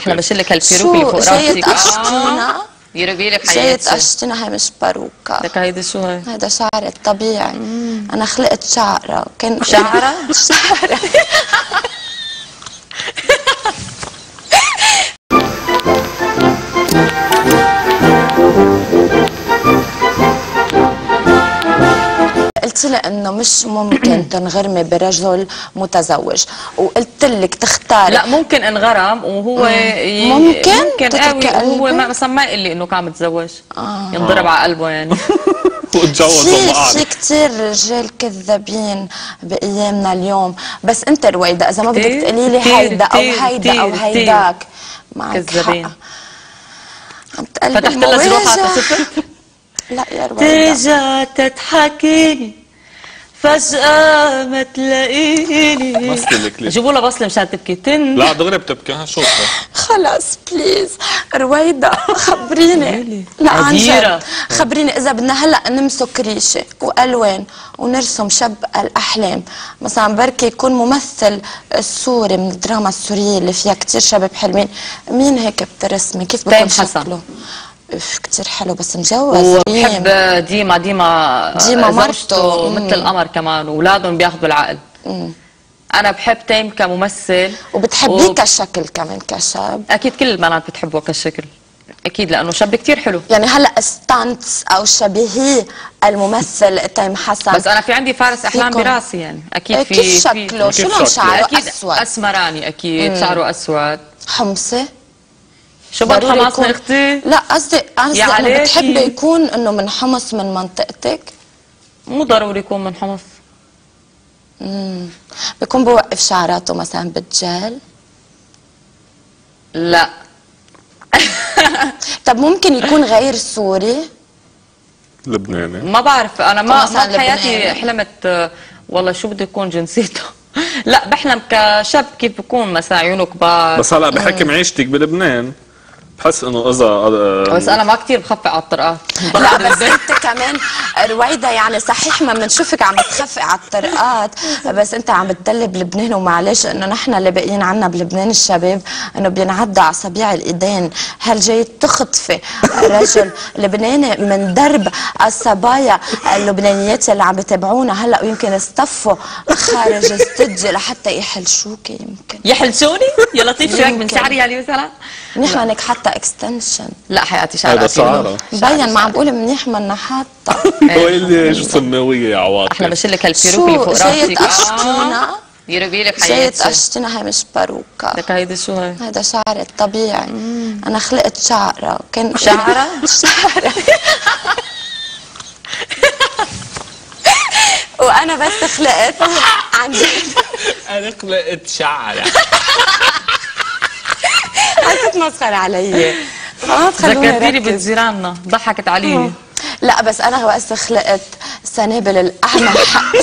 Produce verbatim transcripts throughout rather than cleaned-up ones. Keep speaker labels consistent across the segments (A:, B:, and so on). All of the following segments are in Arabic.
A: احنا بشيلك هالبيروك اللي فوق راسك.
B: جاي تقشطينا؟
A: يربي لك حياتي.
B: جاي تقشطينا، هي مش باروكه.
A: لك هيدي شو هي؟
B: هيدا شعري الطبيعي. مم. انا خلقت شعره كان
A: شعره؟
B: شعره قلت لي انه مش ممكن تنغرمي برجل متزوج، وقلت لك تختاري.
A: لا ممكن انغرم وهو ي...
B: ممكن
A: ممكن قوي وهو ما مثلا ما يقول لي انه كان متزوج. آه. ينضرب على قلبه يعني.
B: وتجوزوا بعض. في كثير رجال كذابين بايامنا اليوم، بس انت رويدا اذا ما بدك تقولي لي هيدا او هيدا او هيداك معك حق. عم تقلبي
A: فتحت لها زروحها فسكت؟
B: لا يا رويدا.
A: ترجع تضحكيني فجأة ما تلاقيني.
C: بسلك لي.
A: جيبوا لها بصلة مشان تبكي. تن
C: لا دغري بتبكي. ها شوفها.
B: خلص بليز رويدا خبريني. لا عن جد خبريني اذا بدنا هلا نمسك ريشه والوان ونرسم شب الاحلام، مثلا بركي يكون ممثل السوري من الدراما السوريه اللي فيها كثير شباب حلوين، مين هيك بترسمي؟ كيف بكون شكله؟ كتير حلو بس مجوز.
A: وبحب ديما ديما
B: ديما مرته
A: مثل القمر كمان، واولادهم بياخذوا العقل. مم. انا بحب تيم كممثل.
B: وبتحبيه و... كشكل كمان كشاب؟
A: اكيد كل البنات بتحبه كشكل اكيد، لانه شاب كتير حلو.
B: يعني هلا ستانتس او شبيهيه الممثل تيم حسن.
A: بس انا في عندي فارس احلام براسي يعني اكيد. في
B: كيف شكله؟ شو لون شعره؟
A: اكيد
B: اسود
A: اسمراني اكيد. مم. شعره اسود
B: حمصي.
A: شو بقى حمصنا اختي؟
B: لا قصدي قصدي انا بتحبي يكون انه من حمص من منطقتك؟
A: مو ضروري يكون من حمص.
B: امم بيكون بوقف شعراته مثلا بالجل؟
A: لا.
B: طب ممكن يكون غير سوري؟
C: لبناني.
A: ما بعرف انا ما ما بحياتي حلمت والله شو بده يكون جنسيته. لا بحلم كشاب كيف بكون مثلا عيونه كبار.
C: بس هلا بحكم عيشتك بلبنان بحس انه اذا
A: بس انا ما كثير بخفق على الطرقات.
B: لا بس انت كمان رويدا يعني صحيح ما بنشوفك عم تخفق على الطرقات، بس انت عم بتدلي بلبنان، ومعلش انه نحن اللي باقيين عنا بلبنان الشباب انه بينعدى على اصابع الايدين. هل جاي تخطفي رجل لبناني من درب الصبايا اللبنانيات اللي عم بتابعونا هلا ويمكن اصطفوا خارج استوديو لحتى يحلشوكي؟ يمكن
A: يحلشوني؟ يا لطيف شو هيك من شعري يعني مثلا؟
B: منيح منك حتى اكستنشن.
A: لا حياتي شعري
C: هذا شعره
B: مبين. ما عم بقول منيح منا حاطه.
C: هو اللي شو سماويه يا عواطف.
A: احنا بشيلك هالبيروك اللي فوق راسك.
B: جاي تقشطينا؟
A: يربي لك حياتي.
B: جاي تقشطينا، هي مش باروكه.
A: لك هيدي شو هي؟
B: هيدا شعري الطبيعي. مم. انا خلقت شعره كان
A: شعره؟
B: شعره وانا بس خلقت عن جد.
C: انا خلقت شعره.
B: حسيت مسخره علي.
A: ذكرتيني بجيراننا ضحكت علي.
B: لا بس انا بس خلقت سنابل القمح.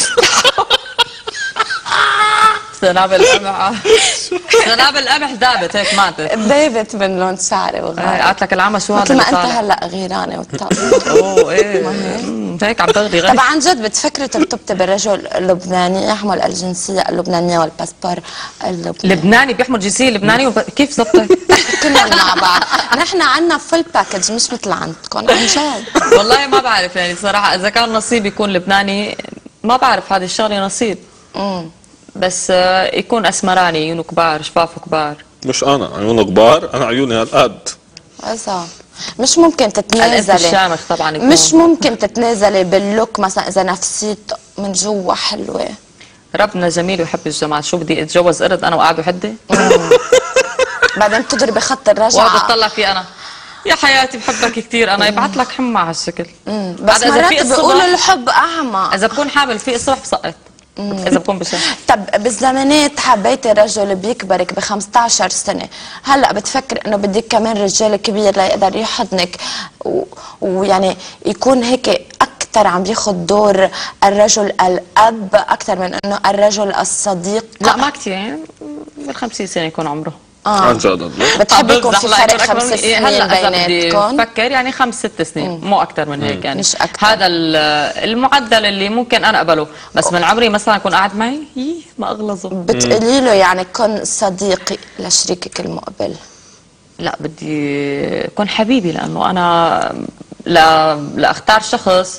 A: سنابل القمح. سنابل القمح ذابت هيك ماتت.
B: ذابت من لون شعري وغير.
A: قالت لك العمى شو هذا؟
B: مثل ما انت هلا غيرانه وطالع.
A: اوه ايه هيك عم تغلي غير.
B: طب عن جد بتفكري ترتبطي بالرجل اللبناني يحمل الجنسيه اللبنانيه والباسبور اللبناني؟
A: لبناني بيحمل جنسيه لبناني وب... كيف زبطت؟
B: كلنا مع بعض. نحن عندنا فل باكج مش مثل عندكم عن جد.
A: والله ما بعرف يعني صراحه اذا كان نصيب يكون لبناني ما بعرف، هذه الشغله نصيب. امم بس يكون اسمراني عيونه كبار شفافه كبار.
C: مش انا عيونه كبار، انا عيوني هالقد.
B: اذا مش ممكن تتنازلي
A: الشامخ طبعا يكون.
B: مش ممكن تتنازلي باللوك مثلا اذا نفسيته من جوا حلوه.
A: ربنا جميل ويحب الجمال، شو بدي اتجوز قرد انا وقاعد وحدي؟
B: بعدين تضربي خط الرجعه.
A: واقعد اطلع فيه انا يا حياتي بحبك كثير انا يبعث لك حمى على هالشكل.
B: بس مرات بيقولوا الحب اعمى.
A: اذا بكون حامل في الصبح بسقط. اذا بكون بشهر. طب
B: بالزمانات حبيتي رجل بيكبرك ب خمسطعش سنه، هلا بتفكر انه بدك كمان رجال كبير ليقدر يحضنك ويعني يكون هيك اكثر عم بياخذ دور الرجل الاب اكثر من انه الرجل الصديق؟
A: لا ما كثير يعني بال خمسين سنه يكون عمره.
B: اه
C: عن جد
B: بتحبي يكون في فرق خمس سنين
A: هلا
B: بيناتكم؟
A: بفكر يعني خمس ست سنين مم. مو اكثر من هيك يعني
B: مش أكتر.
A: هذا المعدل اللي ممكن انا اقبله، بس من عمري مثلا يكون قاعد معي يي ما اغلظه.
B: بتقولي له يعني كن صديقي لشريكك المقبل؟
A: لا بدي يكون حبيبي، لانه انا لا لاختار شخص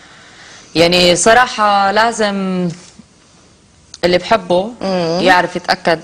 A: يعني صراحه لازم اللي بحبه يعرف يتاكد.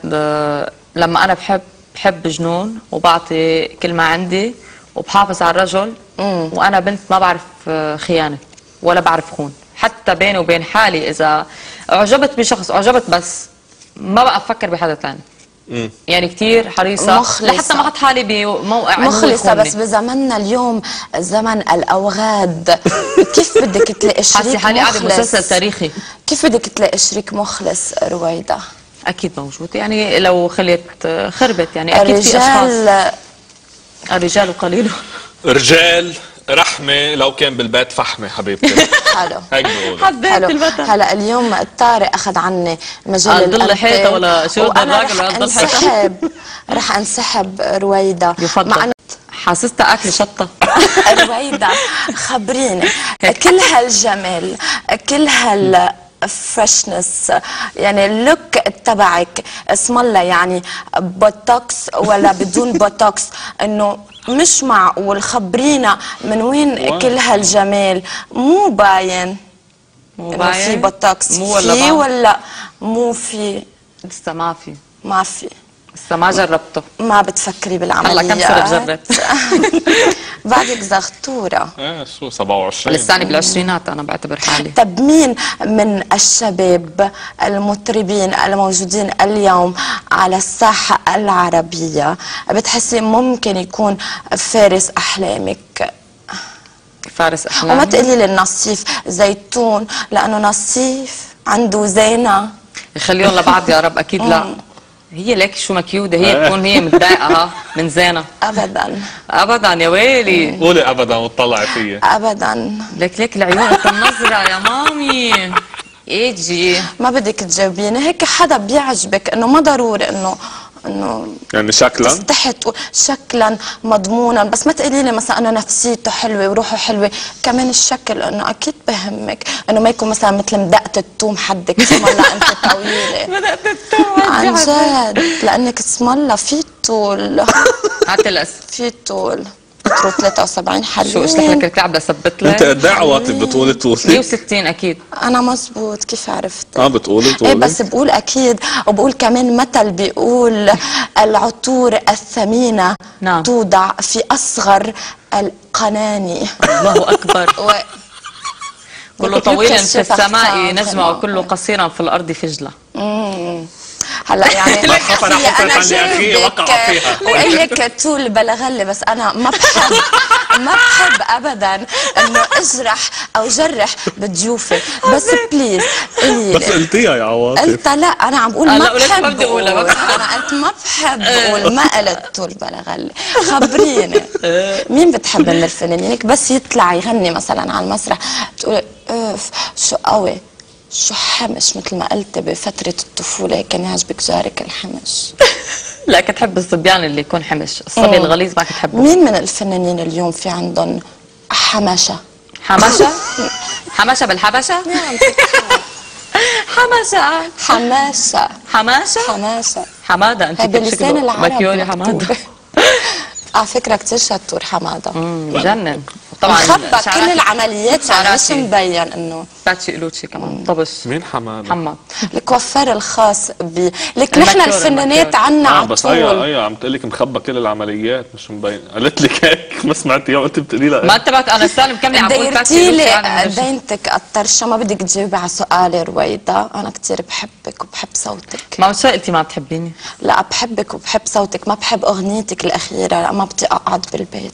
A: لما انا بحب بحب جنون وبعطي كل ما عندي وبحافظ على الرجل. مم. وانا بنت ما بعرف خيانه ولا بعرف خون، حتى بيني وبين حالي اذا اعجبت بشخص اعجبت بس ما بقى افكر بحدا ثاني. يعني كثير حريصه مخلصة. لحتى ما احط حالي بموقع
B: مخلصه. بس بزمننا اليوم زمن الاوغاد، كيف بدك تلاقي شريك مخلص؟ حاسه حالي قاعده بمسلسل تاريخي. كيف بدك تلاقي شريك مخلص رويدا؟
A: اكيد موجود، يعني لو خليت خربت يعني اكيد في اشخاص. الرجال قليل.
C: رجال رحمه لو كان بالبيت فحمه حبيبتي.
B: حلو
C: هيك بقول.
B: حبيت البطل. هلا اليوم طارق اخذ عني مجال الانتاج.
A: ضل حيطه ولا شو الراجل ولا ضل
B: حيطه؟ رح انسحب رويدا.
A: يفضل. حاسستها اكل شطه.
B: رويدا خبريني كل هالجمال كل هال فريشنس، يعني اللوك تبعك اسم الله، يعني بوتوكس ولا بدون بوتوكس؟ انه مش معقول، خبرينا من وين كل هالجمال؟ مو باين
A: مو باين
B: في بوتوكس
A: مو ولا
B: في ولا مو في؟
A: لسه ما في
B: ما في
A: لسه ما جربته.
B: ما بتفكري بالعمليات؟
A: هلا كم سنه جربت.
B: بعدك زغطوره.
C: ايه شو سبعة وعشرين
A: لساني بالعشرينات انا بعتبر حالي.
B: طب مين من الشباب المطربين الموجودين اليوم على الساحه العربيه بتحسي ممكن يكون فارس احلامك؟
A: فارس احلامي؟
B: وما تقولي لي النصيف زيتون، لانه نصيف عنده زينه.
A: يخليهم لبعض يا رب. اكيد لا. هي ليك شو مكيوده، هي تكون هي متضايقه من زينه.
B: ابدا
A: ابدا يا ويلي.
C: قولي ابدا وتطلعي فيي.
B: ابدا.
A: ليك ليك العيون النظره يا مامي. ايجي
B: ما بدك تجاوبيني هيك. حدا بيعجبك انه ما ضروري انه انه
C: يعني شكلا
B: تستحي تقول شكلا مضمونا، بس ما تقولي لي مثلا انه نفسيته حلوه وروحه حلوه. كمان الشكل انه اكيد بهمك، انه ما يكون مثلا مثل مدقه الثوم حدك اسم الله انت طويله.
A: مدقه الثوم
B: عن جد، لانك اسم الله في طول.
A: هاتي الأس
B: في طول متر ثلاثة وسبعين حلوين.
A: شو اشلح لك الكعب لثبت لك؟
C: انت قد ايه عواطف بتقولي طولي؟
A: مية وستين اكيد.
B: انا مزبوط. كيف عرفت؟
C: اه بتقولي طولي؟
B: ايه بس بقول اكيد، وبقول كمان مثل بيقول العطور الثمينه
A: نعم.
B: توضع في اصغر القناني.
A: الله اكبر.
B: و...
A: كله طويل في السماء نجمه وكله قصيرا في الارض فجله.
B: امم هلا يعني
C: ما تخاف انا حطيت عندي اخي وقع فيها.
B: وإلك طول بلغلي، بس انا ما بحب ما بحب ابدا انه اجرح او جرح بجوفي. بس بليز قولي
C: بس قلتيها يا عواطف.
B: قلت لا، انا عم بقول ما بحب اقول. انا قلت ما بحب اقول، ما قلت طول بلغلي. خبريني مين بتحب من الفنانين بس يطلع يغني مثلا على المسرح بتقولي اوف شو قوي شو حمش، مثل ما قلت بفترة الطفولة كان يعجبك جارك الحمش؟
A: لا كنت تحب الصبيان اللي يكون حمش، الصبي الغليظ ما كنت تحبه.
B: مين من الفنانين اليوم في عندهم حماشة؟
A: حماشة؟ حماشة بالحبشة؟ حماشة
B: حماشة
A: حماشة
B: حماشة
A: حمادة. انت
B: بلسان العرب
A: مكيولي حمادة.
B: على فكرة كثير شطور حمادة.
A: امم جنن. طبعا
B: مخبى كل العمليات، يعني مش مبين انه
A: باتشي قلوتشي كمان طبش.
C: مين حماد؟
A: حماد
B: الكوافير الخاص ب لك نحن الفنانات عنا على طول.
C: بس ايوه ايوه عم تقول لك مخبى كل العمليات مش مبين. قالت لك هيك ما سمعتي وقت بتقولي لها
A: ما انتبهت. انا استنى مكمله عم بقول باتشي
B: قلوتشي. دينتك الطرشه. ما بدك تجاوبي على سؤالي رويدا، انا كثير بحبك وبحب صوتك.
A: ما مش قلتي ما بتحبيني؟
B: لا بحبك وبحب صوتك، ما بحب اغنيتك الاخيره، لا ما بدي اقعد بالبيت.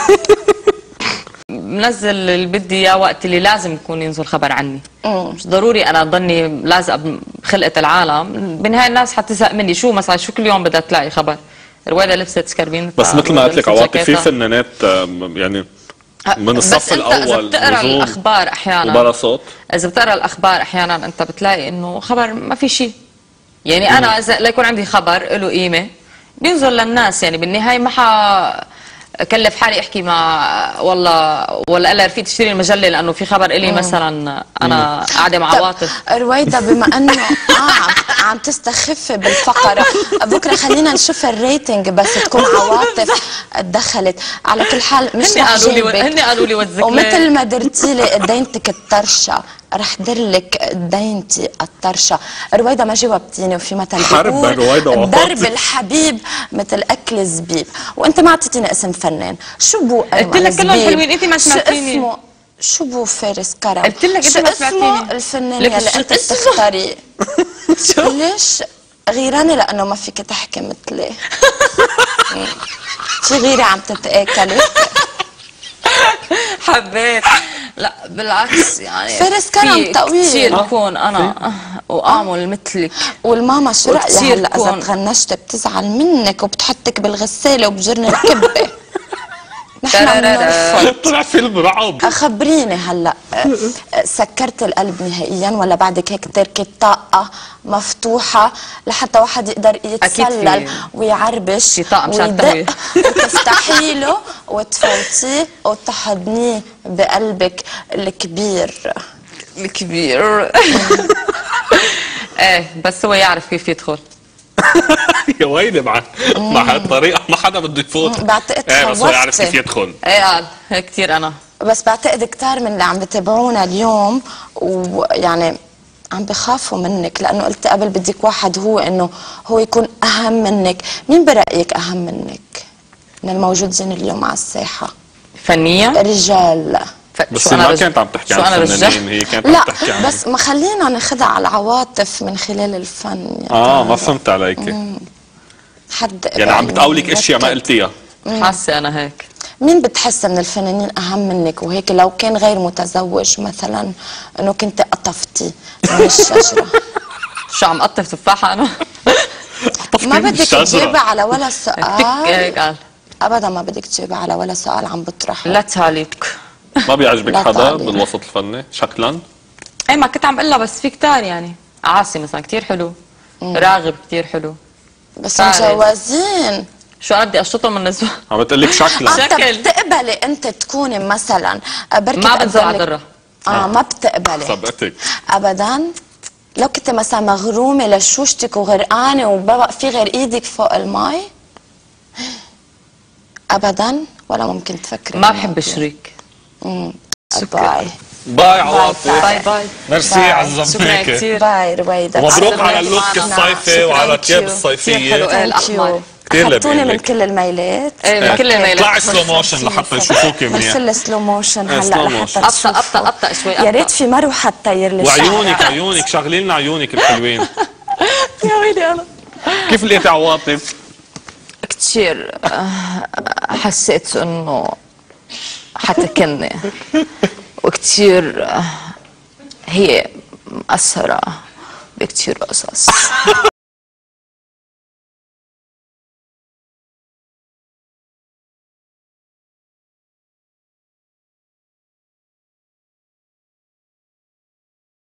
A: منزل اللي بدي اياه وقت اللي لازم يكون ينزل خبر عني.
B: مم.
A: مش ضروري انا ضلني لازقه بخلقه العالم. بالنهايه الناس حتزهق مني. شو مثلا شو كل يوم بدها تلاقي خبر رويدا لبست سكربين؟
C: بس مثل ما قلت لك عواطف في فنانات يعني من الصف الاول.
A: اذا بتقرا الاخبار احيانا
C: وبلا صوت،
A: اذا بتقرا الاخبار احيانا انت بتلاقي انه خبر ما في شيء. يعني انا اذا ليكون عندي خبر له قيمه بينزل للناس. يعني بالنهايه ما ح كلف حالي احكي مع والله ولا قال رفيق تشتري المجله لانه في خبر الي مثلا انا قاعده مع عواطف.
B: رويدا بما انه اه عم, عم تستخفي بالفقره، بكره خلينا نشوف الريتنج بس تكون عواطف تدخلت. على كل حال مش
A: هن
B: رح
A: قالوا لي
B: جيبك،
A: هن قالوا لي وتذكري
B: ومثل ما درتي لي دينتك الطرشه رح درلك دينتي الطرشه. رويدا ما جاوبتيني، وفي مثل
C: حرب بين رويدا وعواطف.
B: درب الحبيب مثل اكل الزبيب، وانت ما اعطيتيني اسم فنان. شو بو
A: قلت لك كلهم حلوين، انت ما سمعتيني.
B: شو اسمه؟ شو بو فارس كرم؟
A: قلت لك انت ما سمعتيني.
B: شو اسمه الفنان
A: لك
B: يلي
A: شو
B: انت
A: اسمه؟
B: بتختاريه؟ ليش غيرانه؟ لانه ما فيك تحكي مثلي. في غيرة عم تتاكلك؟
A: حبيت. لا بالعكس يعني
B: فارس كرم طويل
A: كثير كون انا واعمل مثلك.
B: والماما شو رأيها
A: وكتير
B: هلا اذا
A: كون.
B: تغنشت بتزعل منك وبتحطك بالغساله وبجرن الكبه. نحن بنرفض.
C: طلع فيلم رعب.
B: خبريني هلا، سكرت القلب نهائيا ولا بعدك هيك تركت طاقه مفتوحه لحتى واحد يقدر يتسلل ويعربش
A: في طاقة مشان
B: ويدق وتفتحي له وتفوتيه وتحضنيه بقلبك الكبير
A: الكبير. ايه بس هو يعرف كيف يدخل.
C: يا ويلي مع مع هالطريقه ما حدا بده يفوت.
B: بعتقد
C: ايه بس هو يعرف
B: خوفتي.
C: كيف يدخل.
A: ايه قال هيك كثير انا.
B: بس بعتقد كتار من اللي عم بتابعونا اليوم ويعني عم بخافوا منك، لانه قلت قبل بدك واحد هو انه هو يكون اهم منك. مين برايك اهم منك من الموجودين اليوم على الساحه
A: فنيا؟
B: رجال.
C: بس هي ما كانت عم تحكي عن الفنانين، هي كانت عم
B: لا
C: تحكي عن
B: بس ما خلينا ناخذها على العواطف من خلال الفن.
C: اه ما فهمت عليك.
B: حد
C: يعني عم بتقولك اشياء ما قلتيها.
A: حاسه انا هيك.
B: مين بتحس من الفنانين اهم منك وهيك لو كان غير متزوج مثلا انه كنت قطفتي من الشجره؟
A: شو عم قطف تفاحه انا؟
B: ما بدك تجاوبي على ولا
A: هيك
B: سؤال
A: قال.
B: ابدا ما بدك تجاوبي على ولا سؤال عم بطرحه.
A: لا تعليق.
C: ما بيعجبك
B: لا
C: حدا
B: تعليق.
C: بالوسط الفني شكلا؟
A: ايه ما كنت عم بقول لها بس في كتار يعني. عاصي مثلا كثير حلو. راغب كثير حلو.
B: بس
A: فارس.
B: مجوزين.
A: شو انا بدي اشطهم من النسوان؟
C: عم بتقلك شكلا.
B: انت
A: شكل.
B: بتقبلي انت تكوني مثلا بركي
A: ما بتزعل
B: تقبلك-
A: ضرة.
B: اه ما بتقبلي
C: صبقتك.
B: ابدا. لو كنت مثلا مغرومه لشوشتك وغرقانه وببق في غير ايدك فوق المي ابدا، ولا ممكن تفكري
A: ما
B: بالموضوع؟
A: بحب الشريك.
B: امم
A: شكراً.
B: باي
C: باي عواطف.
A: باي باي.
C: ميرسي
B: باي.
C: عزمتك.
A: شكرا كثير.
B: باي رويدا.
C: ومبروك
A: عسل
C: على
A: الليل
C: اللوك
A: معنا.
C: الصيفي وعلى
B: Thank
C: الثياب
B: you.
C: الصيفيه.
A: كثير حلو. ايه الأحمر.
C: كتير
B: حطوني من
C: لبينك.
B: كل الميلات.
A: ايه من كل الميلات.
C: طلعي سلو موشن لحتى يشوفوك منيح.
B: مثل سلو موشن
C: إيه،
B: هلا
C: slow
B: لحتى
C: motion.
A: ابطأ
B: تشوفوا.
A: ابطأ ابطأ شوي
B: يا ريت
A: ابطأ.
B: في مروحه تطير لي
C: وعيونك عيونك شغلي لنا عيونك الحلوين.
A: يا ويلي انا.
C: كيف لقيتي عواطف؟
A: كثير حسيت انه حتكني وكثير هي مأثرة بكثير قصص.